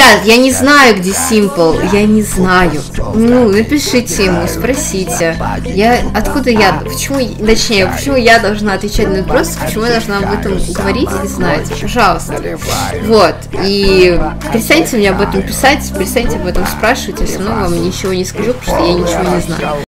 Ребят, я не знаю, где Simple, я не знаю. Ну, напишите ему, спросите. Откуда я, почему я должна отвечать на вопрос, почему я должна об этом говорить и знать, пожалуйста. Вот, и перестаньте мне об этом писать, перестаньте об этом спрашивать, я все равно вам ничего не скажу, потому что я ничего не знаю.